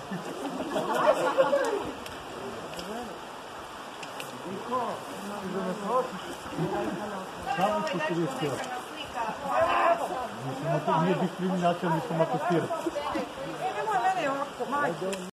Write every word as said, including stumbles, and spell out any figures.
Samo što se vi htjeli. Nije diskriminacija, mi smo atestirati. Nemoj mene ovako, majko.